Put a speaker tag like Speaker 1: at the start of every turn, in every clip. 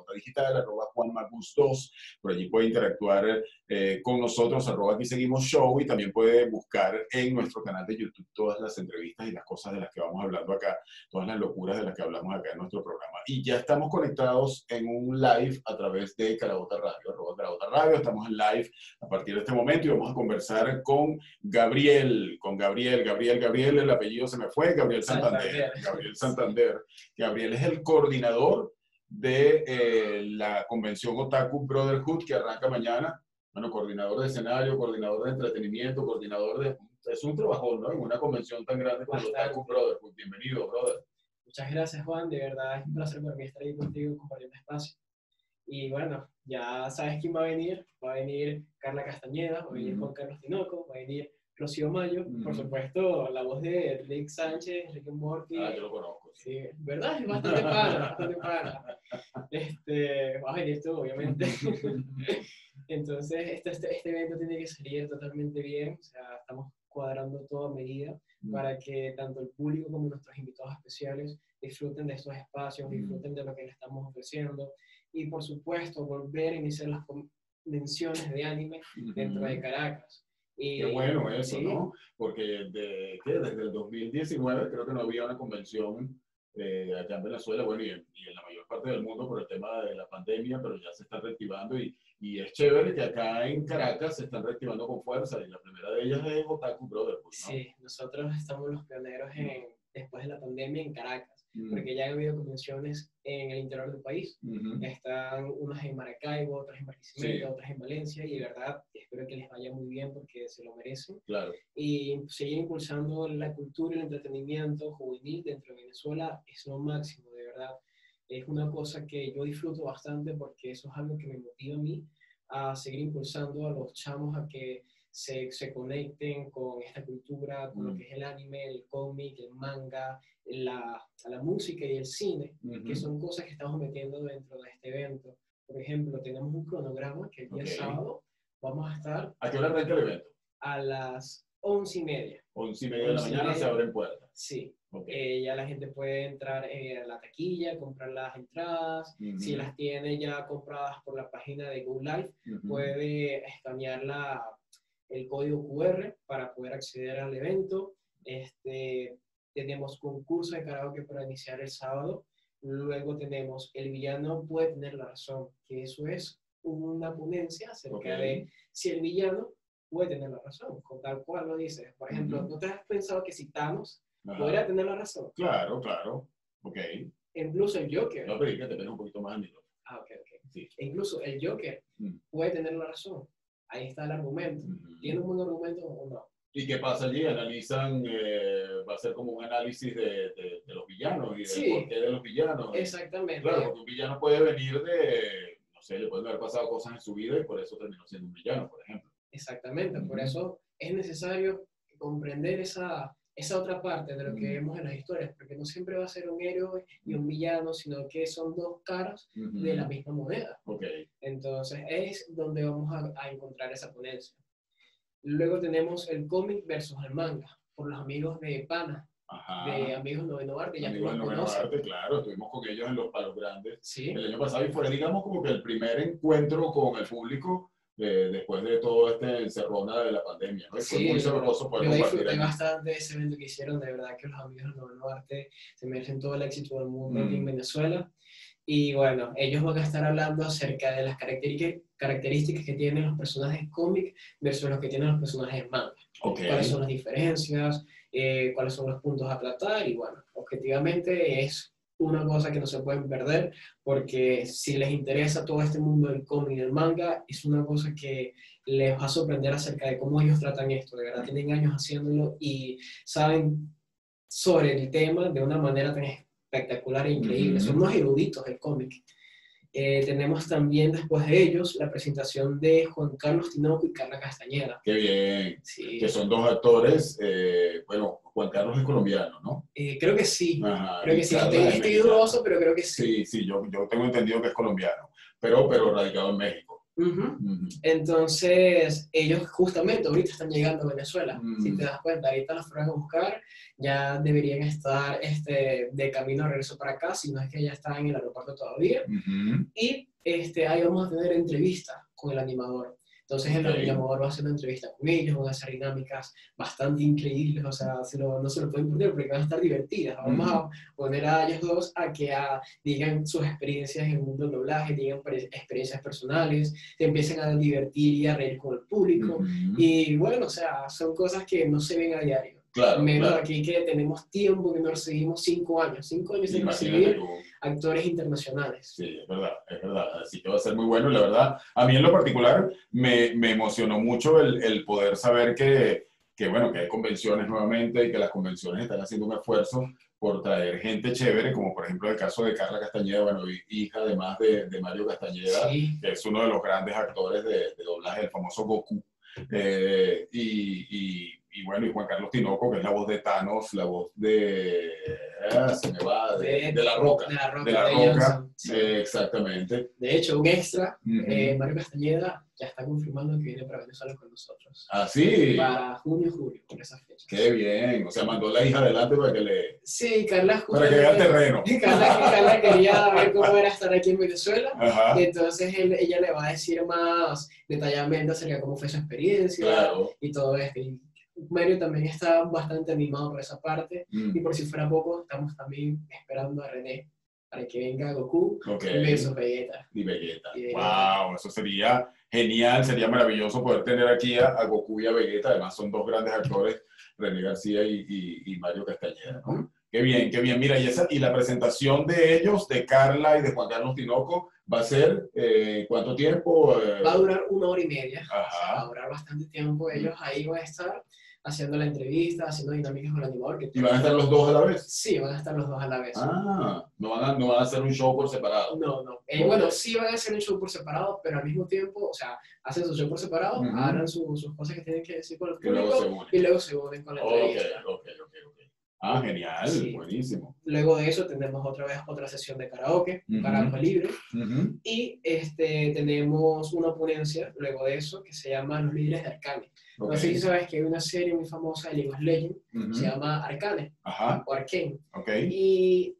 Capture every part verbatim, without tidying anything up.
Speaker 1: Digital, arroba Juan Magus dos, por allí puede interactuar eh, con nosotros, arroba Aquí Seguimos Show, y también puede buscar en nuestro canal de YouTube todas las entrevistas y las cosas de las que vamos hablando acá, todas las locuras de las que hablamos acá en nuestro programa. Y ya estamos conectados en un live a través de Carabota Radio, arroba Carabota Radio, estamos en live a partir de este momento y vamos a conversar con Gabriel, con Gabriel, Gabriel, Gabriel, el apellido se me fue, Gabriel Santander,
Speaker 2: Santander.
Speaker 1: Gabriel Santander. Gabriel es el coordinador de eh, la convención Otaku Brotherhood que arranca mañana. Bueno, coordinador de escenario, coordinador de entretenimiento, coordinador de... Es un trabajón, ¿no? En una convención tan grande como el Otaku Brotherhood. Bienvenido, brother.
Speaker 2: Muchas gracias, Juan. De verdad es un placer para mí estar ahí contigo compartiendo espacio. Y bueno, ya sabes quién va a venir. Va a venir Carla Castañeda, va a venir mm. Juan Carlos Tinoco, va a venir Rocío Mayo, mm. por supuesto, la voz de Rick Sánchez, Rick and Morty.
Speaker 1: Ah, yo lo conozco.
Speaker 2: Sí, ¿verdad? Es bastante pana, bastante pana. Este, vas a venir tú, obviamente. Entonces, este, este, este evento tiene que salir totalmente bien. O sea, estamos cuadrando todo a medida mm. para que tanto el público como nuestros invitados especiales disfruten de estos espacios, mm. disfruten de lo que les estamos ofreciendo. Y, por supuesto, volver a iniciar las convenciones de anime mm. dentro de Caracas. Y,
Speaker 1: Qué bueno eso, sí. ¿no? Porque de, ¿qué? Desde el dos mil diecinueve creo que no había una convención eh, acá en Venezuela, bueno, y en, y en la mayor parte del mundo por el tema de la pandemia, pero ya se está reactivando y, y es chévere que acá en Caracas se están reactivando con fuerza y la primera de ellas es Otaku Brotherhood, ¿no?
Speaker 2: Sí, nosotros estamos los pioneros en, después de la pandemia en Caracas. Porque ya han habido convenciones en el interior del país. Uh-huh. Están unas en Maracaibo, otras en Barquisimeto, sí. otras en Valencia, y de verdad espero que les vaya muy bien porque se lo merecen.
Speaker 1: Claro.
Speaker 2: Y seguir impulsando la cultura y el entretenimiento juvenil dentro de Venezuela es lo máximo, de verdad. Es una cosa que yo disfruto bastante porque eso es algo que me motiva a mí a seguir impulsando a los chamos a que se, se conecten con esta cultura, con mm. lo que es el anime, el cómic, el manga, la, la música y el cine, mm-hmm. que son cosas que estamos metiendo dentro de este evento. Por ejemplo, tenemos un cronograma que el día okay. sábado vamos a estar...
Speaker 1: ¿A qué hora arranca el evento?
Speaker 2: A las once y media.
Speaker 1: Once y media de la mañana media, se abren puertas.
Speaker 2: Sí. Okay. Eh, ya la gente puede entrar eh, a la taquilla, comprar las entradas. Mm-hmm. Si las tiene ya compradas por la página de Go Live, mm-hmm. puede escanear la... el código cu erre para poder acceder al evento. Este, tenemos concurso de karaoke para iniciar el sábado. Luego tenemos El villano puede tener la razón, que eso es una ponencia acerca okay. de si el villano puede tener la razón, con tal cual lo dice. Por ejemplo, uh-huh. ¿no te has pensado que si Thanos uh-huh. podría tener la razón?
Speaker 1: Claro, claro. Ok.
Speaker 2: Incluso el Joker.
Speaker 1: No, pero hay que te un poquito más en
Speaker 2: Ah, ok, ok. Sí. Incluso el Joker uh-huh. puede tener la razón. Ahí está el argumento. Uh-huh. ¿Tiene un buen argumento o no?
Speaker 1: ¿Y qué pasa allí? Analizan, eh, va a ser como un análisis de, de, de los villanos y del
Speaker 2: sí,
Speaker 1: porqué de los villanos.
Speaker 2: Exactamente.
Speaker 1: Claro, porque un villano puede venir de, no sé, le pueden haber pasado cosas en su vida y por eso terminó siendo un villano, por ejemplo.
Speaker 2: Exactamente, uh-huh. por eso es necesario comprender esa, esa otra parte de lo que uh-huh. vemos en las historias, porque no siempre va a ser un héroe y un villano, sino que son dos caras uh-huh. de la misma moneda.
Speaker 1: Okay.
Speaker 2: Entonces es donde vamos a, a encontrar esa ponencia. Luego tenemos el cómic versus el manga, por los amigos de Pana, Ajá. de Amigos Noveno Arte. Ya
Speaker 1: amigos del Noveno Arte, claro, estuvimos con ellos en los Palos Grandes
Speaker 2: sí.
Speaker 1: el año pasado y fue, digamos, como que el primer encuentro con el público eh, después de todo este encerrona de la pandemia, ¿no? Y
Speaker 2: sí,
Speaker 1: fue muy sabroso poder
Speaker 2: yo
Speaker 1: compartir.
Speaker 2: Disfruté bastante de ese evento que hicieron, de verdad que los Amigos del Noveno Arte se merecen todo el éxito del mundo mm. aquí en Venezuela. Y bueno, ellos van a estar hablando acerca de las características que tienen los personajes cómic versus los que tienen los personajes manga.
Speaker 1: Okay.
Speaker 2: Cuáles son las diferencias, eh, cuáles son los puntos a tratar y bueno, objetivamente es una cosa que no se pueden perder porque si les interesa todo este mundo del cómic y del manga, es una cosa que les va a sorprender acerca de cómo ellos tratan esto. De verdad, tienen años haciéndolo y saben sobre el tema de una manera tan espectacular e increíble. Uh-huh. Son unos eruditos del cómic. Eh, tenemos también después de ellos la presentación de Juan Carlos Tinoco y Carla Castañeda.
Speaker 1: Qué bien.
Speaker 2: Sí.
Speaker 1: Que son dos actores, eh, bueno, Juan Carlos es colombiano, ¿no?
Speaker 2: Eh, creo que sí.
Speaker 1: Ajá,
Speaker 2: creo que sí. Estoy, estoy dudoso, pero creo que sí.
Speaker 1: Sí, sí, yo, yo tengo entendido que es colombiano, pero, pero radicado en México.
Speaker 2: Uh-huh. Uh-huh. Entonces, ellos justamente ahorita están llegando a Venezuela. Uh-huh. Si te das cuenta, ahorita los fueron a buscar, ya deberían estar este, de camino de regreso para acá, si no es que ya están en el aeropuerto todavía. Uh-huh. Y este, ahí vamos a tener entrevista con el animador. Entonces el okay. animador va a hacer una entrevista con ellos, van a hacer dinámicas bastante increíbles, o sea, se lo, no se lo pueden perder porque van a estar divertidas. Vamos uh-huh. a poner a ellos dos a que a, digan sus experiencias en el mundo del doblaje, digan experiencias personales, se empiecen a divertir y a reír con el público. Uh-huh. Y bueno, o sea, son cosas que no se ven a diario.
Speaker 1: Claro,
Speaker 2: Menos
Speaker 1: claro.
Speaker 2: Aquí que tenemos tiempo que nos recibimos cinco años, cinco años de recibir actores internacionales.
Speaker 1: Sí, es verdad, es verdad. Así que va a ser muy bueno. Y la verdad, a mí en lo particular me, me emocionó mucho el, el poder saber que, que, bueno, que hay convenciones nuevamente y que las convenciones están haciendo un esfuerzo por traer gente chévere, como por ejemplo el caso de Carla Castañeda, bueno, hija además de, de Mario Castañeda, sí. que es uno de los grandes actores de, de doblaje, el famoso Goku. Eh, y, y Y bueno, y Juan Carlos Tinoco, que es la voz de Thanos, la voz de... Ah, se me va, de, de, de La Roca.
Speaker 2: De La Roca.
Speaker 1: De La Roca, sí. eh, exactamente.
Speaker 2: De hecho, un extra, uh-huh. eh, Mario Castañeda ya está confirmando que viene para Venezuela con nosotros.
Speaker 1: ¿Ah, sí?
Speaker 2: Para junio, julio, por esas fechas.
Speaker 1: Qué bien, o sea, mandó a la hija adelante para que le...
Speaker 2: Sí, Carla...
Speaker 1: Para que vea el terreno.
Speaker 2: Carla, Carla quería ver cómo era estar aquí en Venezuela, uh-huh. y entonces él, ella le va a decir más detalladamente acerca de cómo fue su experiencia, claro. y todo esto. Y Mario también está bastante animado por esa parte, mm. y por si fuera poco, estamos también esperando a René para que venga Goku
Speaker 1: okay.
Speaker 2: y besos Vegeta.
Speaker 1: Y Vegeta. Y Vegeta. Wow, eso sería genial, sería maravilloso poder tener aquí a, a Goku y a Vegeta. Además son dos grandes actores, René García y, y, y Mario Castañeda, ¿no? Mm. Qué bien, qué bien. Mira, y, esa, y la presentación de ellos, de Carla y de Juan Carlos Tinoco, va a ser, eh, ¿cuánto tiempo? Eh...
Speaker 2: Va a durar una hora y media. Ajá. O sea, va a durar bastante tiempo. Ellos ahí van a estar haciendo la entrevista, haciendo dinámicas con el animador. Que
Speaker 1: ¿Y van a estar los dos a la vez?
Speaker 2: Sí, van a estar los dos a la vez.
Speaker 1: Ah, no van a, no van a hacer un show por separado.
Speaker 2: No, no. Eh, okay. Bueno, sí van a hacer un show por separado, pero al mismo tiempo, o sea, hacen su show por separado, uh-huh. harán su, sus cosas que tienen que decir con el público y luego se unen con la entrevista.
Speaker 1: Ok, ok, ok, ok. Ah, genial, sí. Buenísimo.
Speaker 2: Luego de eso tenemos otra vez otra sesión de karaoke, uh-huh. karaoke libre, uh-huh. y este, tenemos una ponencia luego de eso que se llama Los Líderes de Arcane. Okay. No sé si sabes que hay una serie muy famosa de League of Legends, uh-huh. se llama Arcane,
Speaker 1: Ajá.
Speaker 2: o Arcane.
Speaker 1: Okay.
Speaker 2: Y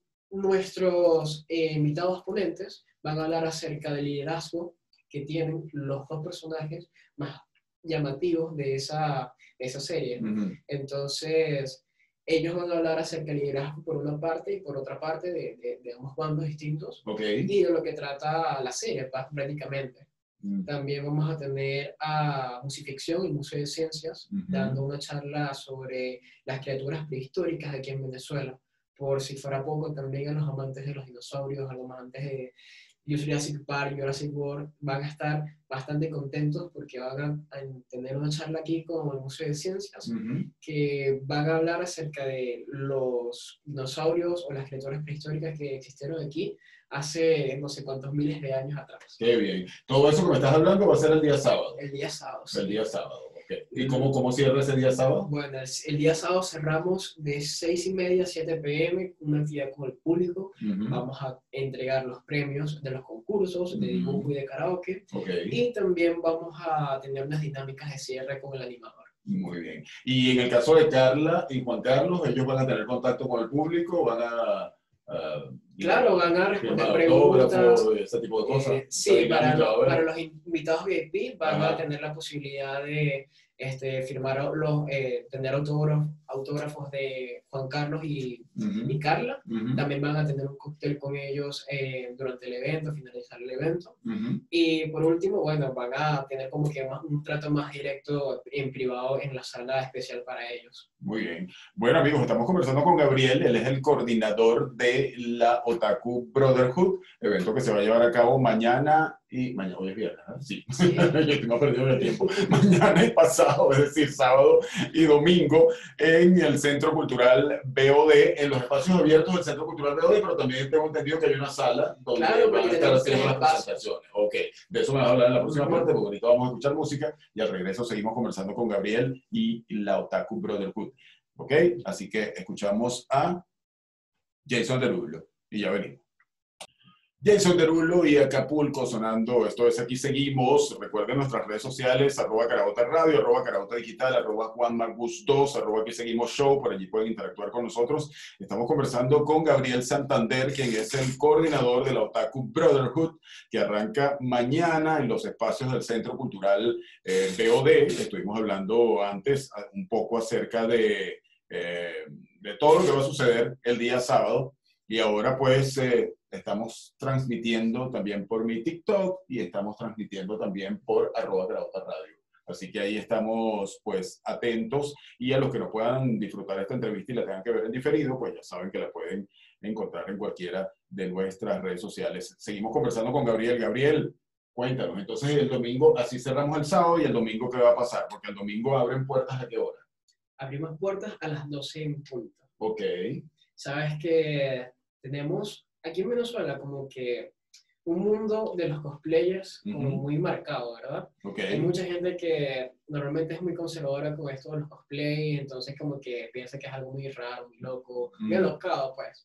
Speaker 2: nuestros eh, invitados ponentes van a hablar acerca del liderazgo que tienen los dos personajes más llamativos de esa, de esa serie. Uh-huh. Entonces, ellos van a hablar acerca del liderazgo por una parte y por otra parte de, de, de ambos bandos distintos,
Speaker 1: okay.
Speaker 2: y de lo que trata la serie prácticamente. Mm. También vamos a tener a Musificción, el Museo de Ciencias, uh-huh. dando una charla sobre las criaturas prehistóricas aquí en Venezuela. Por si fuera poco, también a los amantes de los dinosaurios, a los amantes de Jurassic Park, Jurassic World, van a estar bastante contentos porque van a, a tener una charla aquí con el Museo de Ciencias, uh-huh. que van a hablar acerca de los dinosaurios o las criaturas prehistóricas que existieron aquí hace no sé cuántos miles de años atrás.
Speaker 1: Qué bien. Todo eso que me estás hablando va a ser el día sábado.
Speaker 2: El día sábado, sí.
Speaker 1: El día sábado, ok. ¿Y cómo, cómo cierra ese día sábado?
Speaker 2: Bueno, el, el día sábado cerramos de seis y media a siete pe eme, una actividad con el público. Uh-huh. Vamos a entregar los premios de los concursos de dibujo uh-huh. y de karaoke.
Speaker 1: Okay.
Speaker 2: Y también vamos a tener unas dinámicas de cierre con el animador.
Speaker 1: Muy bien. Y en el caso de Carla y Juan Carlos, ¿ellos van a tener contacto con el público? ¿Van a...? Uh,
Speaker 2: claro, van a responder preguntas,
Speaker 1: ese tipo de cosas.
Speaker 2: Eh, sí, para, lo, para los invitados V I P van
Speaker 1: Ajá.
Speaker 2: a tener la posibilidad de este, firmar los, eh, tener autógrafos, autógrafos de Juan Carlos y, uh-huh. y Carla. Uh-huh. También van a tener un cóctel con ellos eh, durante el evento, finalizar el evento. Uh-huh. Y por último, bueno, van a tener como que más, un trato más directo en privado en la sala especial para ellos.
Speaker 1: Muy bien. Bueno, amigos, estamos conversando con Gabriel. Él es el coordinador de la Otaku Brotherhood, evento que se va a llevar a cabo mañana y... Mañana, hoy es viernes, ¿eh? Sí. sí. Yo tengo perdido el tiempo. Mañana y pasado, es decir, sábado y domingo, en el Centro Cultural B O D, en los espacios abiertos del Centro Cultural B O D, pero también tengo entendido que hay una sala donde
Speaker 2: claro,
Speaker 1: van a estar haciendo las presentaciones. Ok, de eso me vas a hablar en la próxima uh-huh. parte, porque ahorita vamos a escuchar música y al regreso seguimos conversando con Gabriel y la Otaku Brotherhood. Ok, así que escuchamos a Jason Derulo y ya venimos. Jason Derulo y Acapulco sonando. Esto es Aquí Seguimos. Recuerden nuestras redes sociales, arroba Caraota Radio, arroba Caraota Digital, arroba Juan Marcus dos, arroba Aquí Seguimos Show. Por allí pueden interactuar con nosotros. Estamos conversando con Gabriel Santander, quien es el coordinador de la Otaku Brotherhood, que arranca mañana en los espacios del Centro Cultural eh, B O D. Estuvimos hablando antes un poco acerca de, eh, de todo lo que va a suceder el día sábado. Y ahora pues eh, estamos transmitiendo también por mi TikTok y estamos transmitiendo también por arroba Caraota Radio. Así que ahí estamos pues atentos, y a los que no puedan disfrutar esta entrevista y la tengan que ver en diferido, pues ya saben que la pueden encontrar en cualquiera de nuestras redes sociales. Seguimos conversando con Gabriel. Gabriel, cuéntanos, entonces el domingo, así cerramos el sábado, y el domingo ¿qué va a pasar? Porque el domingo abren puertas ¿a qué hora?
Speaker 2: Abrimos puertas a las doce en punto.
Speaker 1: Ok.
Speaker 2: Sabes que tenemos aquí en Venezuela como que un mundo de los cosplayers como uh-huh. muy marcado, ¿verdad?
Speaker 1: Okay.
Speaker 2: Hay mucha gente que normalmente es muy conservadora con esto de los cosplays, entonces como que piensa que es algo muy raro, muy loco, uh-huh. muy alocado, pues.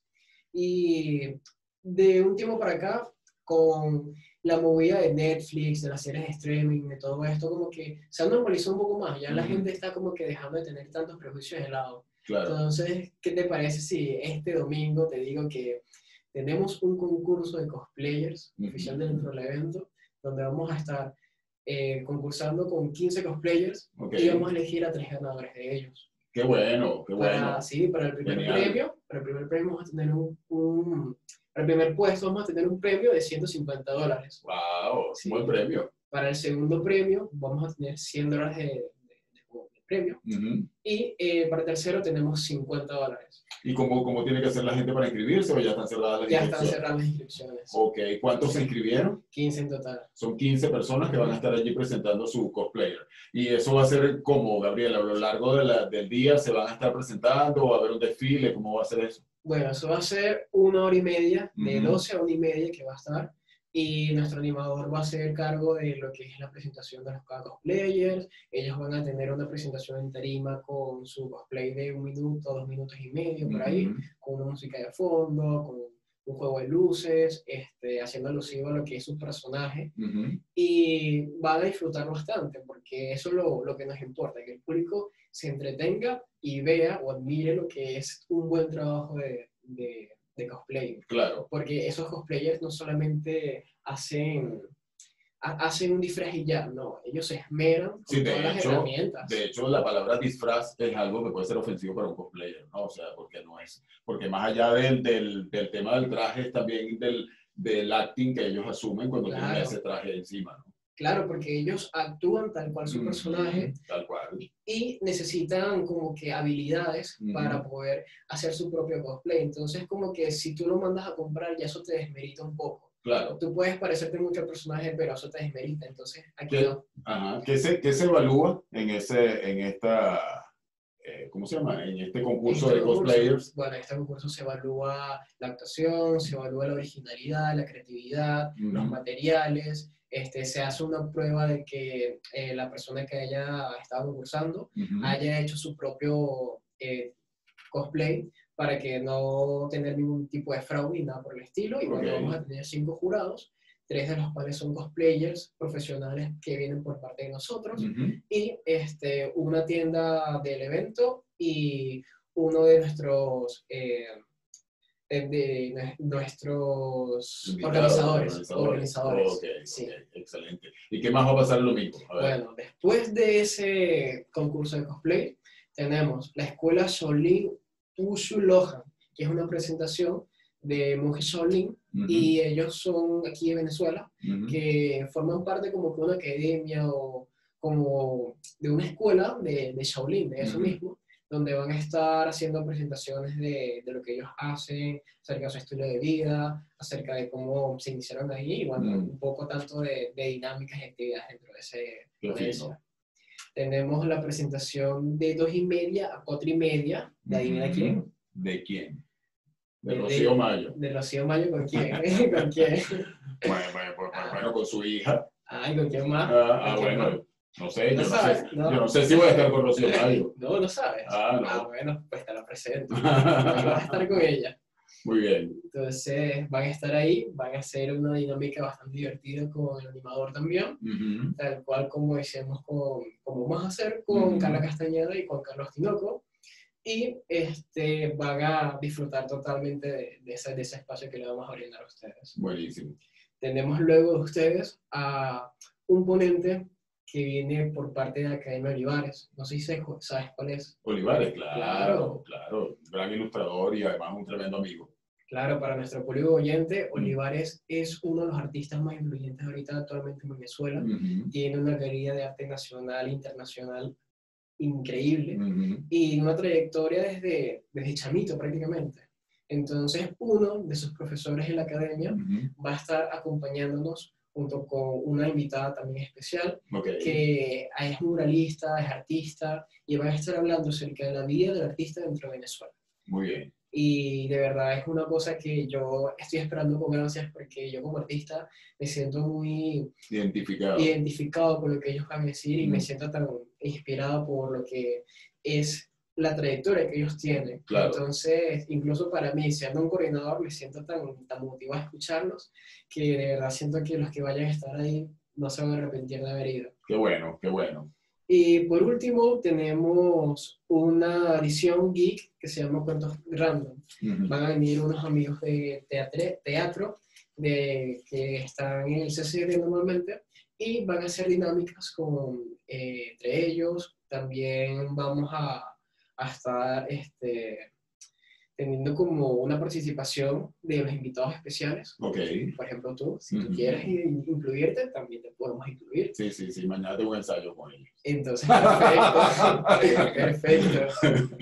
Speaker 2: Y de un tiempo para acá, con la movida de Netflix, de las series de streaming, de todo esto, como que se ha normalizado un poco más. Ya uh-huh. la gente está como que dejando de tener tantos prejuicios de lado.
Speaker 1: Claro.
Speaker 2: Entonces, ¿qué te parece si este domingo te digo que tenemos un concurso de cosplayers uh-huh. oficial dentro del evento, donde vamos a estar eh, concursando con quince cosplayers okay. y vamos a elegir a tres ganadores de ellos?
Speaker 1: ¡Qué bueno! ¡Qué bueno!
Speaker 2: Para, sí, para el primer
Speaker 1: Genial.
Speaker 2: premio, para el primer premio vamos a tener un, un, para el primer puesto vamos a tener un premio de ciento cincuenta dólares.
Speaker 1: ¡Wow!
Speaker 2: Sí.
Speaker 1: Buen premio.
Speaker 2: Para el segundo premio vamos a tener cien dólares de, de, de, de premio.
Speaker 1: Uh-huh.
Speaker 2: Y eh, para el tercero tenemos cincuenta dólares.
Speaker 1: ¿Y cómo, cómo tiene que hacer la gente para inscribirse, o ya están cerradas las
Speaker 2: ya
Speaker 1: inscripciones?
Speaker 2: Ya están cerradas las inscripciones.
Speaker 1: Ok, ¿cuántos se inscribieron?
Speaker 2: quince en total.
Speaker 1: Son quince personas que van a estar allí presentando su cosplayer. ¿Y eso va a ser como, Gabriela, a lo largo de la, del día se van a estar presentando, o va a haber un desfile? ¿Cómo va a ser eso?
Speaker 2: Bueno, eso va a ser una hora y media, de
Speaker 1: Uh-huh.
Speaker 2: doce a una y media que va a estar. Y nuestro animador va a hacer cargo de lo que es la presentación de los cosplayers. Ellos van a tener una presentación en tarima con su cosplay de un minuto, dos minutos y medio, por ahí,
Speaker 1: Uh-huh.
Speaker 2: con una música de fondo, con un juego de luces, este, haciendo alusivo a lo que es su personaje.
Speaker 1: Uh-huh.
Speaker 2: Y van a disfrutar bastante, porque eso es lo, lo que nos importa, que el público se entretenga y vea o admire lo que es un buen trabajo de... de de cosplay.
Speaker 1: Claro.
Speaker 2: Porque esos cosplayers no solamente hacen, ha, hacen un disfraz y ya, no, ellos se esmeran con
Speaker 1: sí, de
Speaker 2: todas las
Speaker 1: hecho,
Speaker 2: herramientas.
Speaker 1: De hecho, la palabra disfraz es algo que puede ser ofensivo para un cosplayer, ¿no? O sea, porque no es, porque más allá del, del, del tema del traje, es también del, del acting que ellos asumen cuando
Speaker 2: Claro.
Speaker 1: tienen ese traje encima, ¿no?
Speaker 2: Claro, porque ellos actúan tal cual su personaje,
Speaker 1: mm, tal cual.
Speaker 2: Y necesitan como que habilidades mm. para poder hacer su propio cosplay. Entonces como que si tú lo mandas a comprar, ya eso te desmerita un poco.
Speaker 1: Claro.
Speaker 2: Tú puedes parecerte mucho al personaje, pero eso te desmerita. Entonces aquí
Speaker 1: ¿Qué,
Speaker 2: no.
Speaker 1: Ajá. ¿Qué se, qué se evalúa en, ese, en esta, eh, ¿cómo se llama? En este concurso
Speaker 2: este
Speaker 1: de
Speaker 2: concurso,
Speaker 1: cosplayers?
Speaker 2: Bueno, en este concurso se evalúa la actuación, se evalúa la originalidad, la creatividad, mm. los materiales. Este, se hace una prueba de que eh, la persona que haya estado concursando uh-huh. haya hecho su propio eh, cosplay, para que no tener ningún tipo de fraude ni nada por el estilo. Y bueno, okay. vamos a tener cinco jurados, tres de los cuales son cosplayers profesionales que vienen por parte de nosotros, uh-huh. y este, una tienda del evento y uno de nuestros... Eh, De, de nuestros
Speaker 1: Invitados,
Speaker 2: organizadores.
Speaker 1: organizadores.
Speaker 2: organizadores
Speaker 1: Oh, okay,
Speaker 2: sí.
Speaker 1: okay, excelente. ¿Y qué más va a pasar el domingo? A ver.
Speaker 2: Bueno, después de ese concurso de cosplay, tenemos la escuela Shaolin Wushu Lohan, que es una presentación de monjes Shaolin, uh-huh. y ellos son aquí de Venezuela, uh-huh. que forman parte como que una academia o como de una escuela de, de Shaolin, de eso uh-huh. mismo, donde van a estar haciendo presentaciones de, de lo que ellos hacen, acerca de su estilo de vida, acerca de cómo se iniciaron ahí, y bueno, mm. un poco tanto de, de dinámicas y actividades dentro de ese ponencia. Tenemos la presentación de dos y media a cuatro y media, ¿de adivina
Speaker 1: mm-hmm.
Speaker 2: quién?
Speaker 1: ¿De quién? De, de Rocío de, Mayo.
Speaker 2: ¿De Rocío Mayo con quién? ¿Con quién?
Speaker 1: Bueno, bueno, bueno, ah. bueno, con su hija.
Speaker 2: Ay, ¿con quién más?
Speaker 1: Ah, ah
Speaker 2: ¿Quién
Speaker 1: bueno.
Speaker 2: Más?
Speaker 1: No sé,
Speaker 2: ¿No
Speaker 1: yo,
Speaker 2: sabes?
Speaker 1: no sé
Speaker 2: No.
Speaker 1: yo no sé si voy a estar con Rocío Mayo.
Speaker 2: No, no sabes.
Speaker 1: Ah, no.
Speaker 2: Ah, bueno, pues te la presento. Y vas a estar con ella.
Speaker 1: Muy bien.
Speaker 2: Entonces van a estar ahí, van a hacer una dinámica bastante divertida con el animador también,
Speaker 1: Uh-huh.
Speaker 2: tal cual como hicimos con, como vamos a hacer con
Speaker 1: Uh-huh.
Speaker 2: Carla Castañeda y con Carlos Tinoco. Y este, van a disfrutar totalmente de, de, ese, de ese espacio que le vamos a brindar a ustedes.
Speaker 1: Buenísimo.
Speaker 2: Tenemos luego de ustedes a un ponente que viene por parte de la Academia Olivares. No sé si sabes cuál es.
Speaker 1: Olivares, claro, claro, claro. Gran ilustrador y además un tremendo amigo.
Speaker 2: Claro, para nuestro público oyente, Olivares mm. es uno de los artistas más influyentes ahorita actualmente en Venezuela. Uh-huh. Tiene una galería de arte nacional e internacional increíble uh-huh. y una trayectoria desde, desde chamito prácticamente. Entonces, uno de sus profesores en la academia uh-huh. va a estar acompañándonos junto con una invitada también especial, okay. que es muralista, es artista, y van a estar hablando acerca de la vida del artista dentro de Venezuela.
Speaker 1: Muy bien.
Speaker 2: Y de verdad es una cosa que yo estoy esperando con ansias porque yo como artista me siento muy
Speaker 1: identificado,
Speaker 2: identificado con lo que ellos van a decir y mm. me siento tan inspirado por lo que es la trayectoria que ellos tienen.
Speaker 1: Claro.
Speaker 2: Entonces, incluso para mí, siendo un coordinador, me siento tan, tan motivado a escucharlos que de verdad siento que los que vayan a estar ahí no se van a arrepentir de haber ido.
Speaker 1: Qué bueno, qué bueno.
Speaker 2: Y por último, tenemos una edición geek que se llama Cuentos Random. Uh-huh. Van a venir unos amigos de teatre, teatro de, que están en el C C R normalmente y van a hacer dinámicas con, eh, entre ellos. También vamos a, a estar este, teniendo como una participación de los invitados especiales.
Speaker 1: Okay.
Speaker 2: Por ejemplo, tú, si uh-huh. tú quieres incluirte, también te podemos incluir.
Speaker 1: Sí, sí, sí, mañana tengo un ensayo con ellos.
Speaker 2: Entonces, perfecto, perfecto.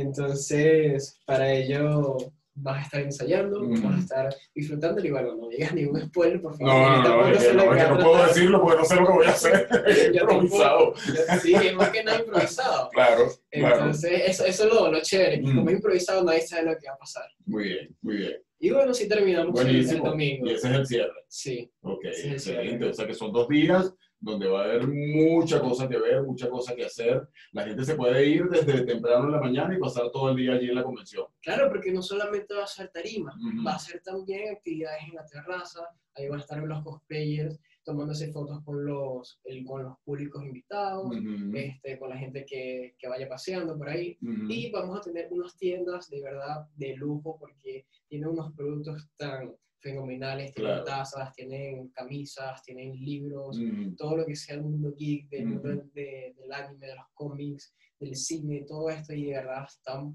Speaker 2: Entonces, para ello vas a estar ensayando, uh-huh. vas a estar disfrutando y bueno, no digas ningún spoiler, por favor.
Speaker 1: No, no, no, es que no, es que no puedo decirlo porque no sé lo que voy a hacer. Improvisado.
Speaker 2: Sí, es más que nada improvisado.
Speaker 1: Claro,
Speaker 2: Entonces,
Speaker 1: claro.
Speaker 2: eso, eso es lo, lo chévere, que mm. como es improvisado nadie sabe lo que va a pasar.
Speaker 1: Muy bien, muy bien.
Speaker 2: Y bueno, sí terminamos el, el domingo.
Speaker 1: Y ese es el cierre.
Speaker 2: Sí.
Speaker 1: Ok, excelente. O sea que son dos días donde va a haber mucha cosa que ver, mucha cosa que hacer. La gente se puede ir desde temprano en la mañana y pasar todo el día allí en la convención.
Speaker 2: Claro, porque no solamente va a ser tarima, uh-huh. va a ser también actividades en la terraza, ahí van a estar los cosplayers tomándose fotos con los, el, con los públicos invitados, uh-huh. este, con la gente que, que vaya paseando por ahí. Uh-huh. Y vamos a tener unas tiendas de verdad de lujo porque tienen unos productos tan fenomenales, tienen claro. tazas, tienen camisas, tienen libros, mm. todo lo que sea el mundo geek, del mm. mundo de, del anime, de los cómics, del cine, todo esto, y de verdad están,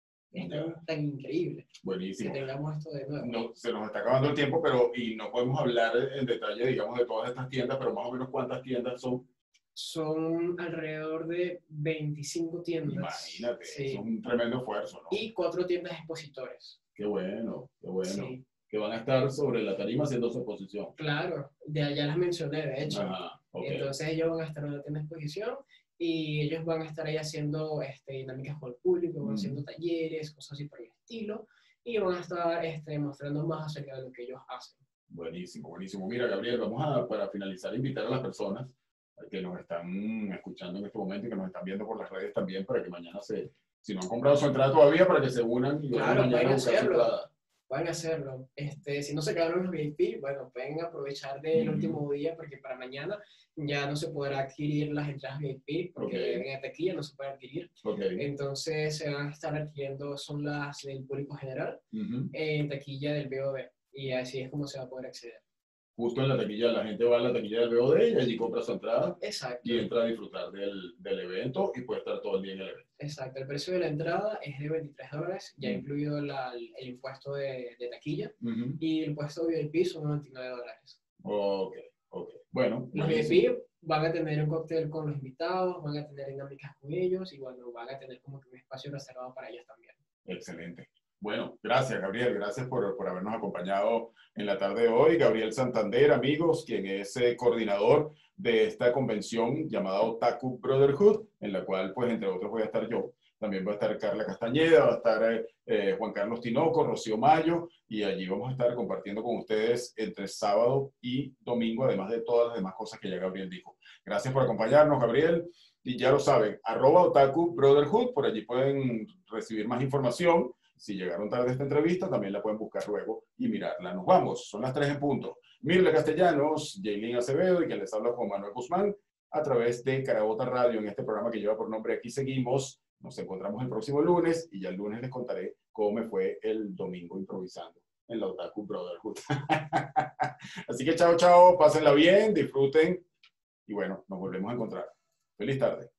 Speaker 2: están tan increíbles.
Speaker 1: Buenísimo.
Speaker 2: Que tengamos esto de nuevo.
Speaker 1: No, se nos está acabando el tiempo, pero y no podemos hablar en detalle, digamos, de todas estas tiendas, pero más o menos cuántas tiendas son.
Speaker 2: Son alrededor de veinticinco tiendas.
Speaker 1: Imagínate, sí. Es un tremendo esfuerzo, ¿no?
Speaker 2: Y cuatro tiendas expositores.
Speaker 1: Qué bueno, qué bueno.
Speaker 2: Sí.
Speaker 1: Que van a estar sobre la tarima haciendo su exposición.
Speaker 2: Claro, ya, ya las mencioné, de hecho.
Speaker 1: Ajá, okay.
Speaker 2: Entonces ellos van a estar en la tienda de exposición y ellos van a estar ahí haciendo este, dinámicas con el público, van mm. haciendo talleres, cosas así por el estilo, y van a estar este, mostrando más acerca de lo que ellos hacen.
Speaker 1: Buenísimo, buenísimo. Mira, Gabriel, vamos a, para finalizar, invitar a las personas que nos están escuchando en este momento y que nos están viendo por las redes también para que mañana se, si no han comprado su entrada todavía, para que se unan y
Speaker 2: claro,
Speaker 1: mañana
Speaker 2: pueden
Speaker 1: a buscar su entrada.
Speaker 2: Pueden hacerlo. Este, si no se quedaron los V I P, bueno, pueden aprovechar del mm. último día porque para mañana ya no se podrá adquirir las entradas V I P porque okay. en la taquilla no se puede adquirir.
Speaker 1: Okay.
Speaker 2: Entonces se van a estar adquiriendo, son las del público general, uh-huh. en taquilla del V O D y así es como se va a poder acceder.
Speaker 1: Justo en la taquilla, la gente va a la taquilla del V O D y allí compra su entrada.
Speaker 2: Exacto.
Speaker 1: Y entra a disfrutar del, del evento y puede estar todo el día en el evento.
Speaker 2: Exacto, el precio de la entrada es de veintitrés dólares, ya mm. incluido la, el impuesto de, de taquilla, uh-huh. y el impuesto de V I P son noventa y nueve dólares.
Speaker 1: Ok, ok. Bueno.
Speaker 2: Los V I P van a tener un cóctel con los invitados, van a tener dinámicas con ellos y bueno, van a tener como que un espacio reservado para ellos también.
Speaker 1: Excelente. Bueno, gracias Gabriel, gracias por, por habernos acompañado en la tarde de hoy. Gabriel Santander, amigos, quien es eh, coordinador de esta convención llamada Otaku Brotherhood, en la cual, pues, entre otros voy a estar yo. También va a estar Carla Castañeda, va a estar eh, eh, Juan Carlos Tinoco, Rocío Mayo, y allí vamos a estar compartiendo con ustedes entre sábado y domingo, además de todas las demás cosas que ya Gabriel dijo. Gracias por acompañarnos, Gabriel. Y ya lo saben, arroba Otaku Brotherhood, por allí pueden recibir más información. si llegaron tarde a esta entrevista, también la pueden buscar luego y mirarla. Nos vamos, son las tres en punto. Mirle Castellanos, Jaylin Acevedo y quien les habla Juan Manuel Guzmán a través de Carabota Radio en este programa que lleva por nombre Aquí Seguimos. Nos encontramos el próximo lunes y ya el lunes les contaré cómo me fue el domingo improvisando en la Otaku Brotherhood. Así que chao, chao, pásenla bien, disfruten y bueno, nos volvemos a encontrar. Feliz tarde.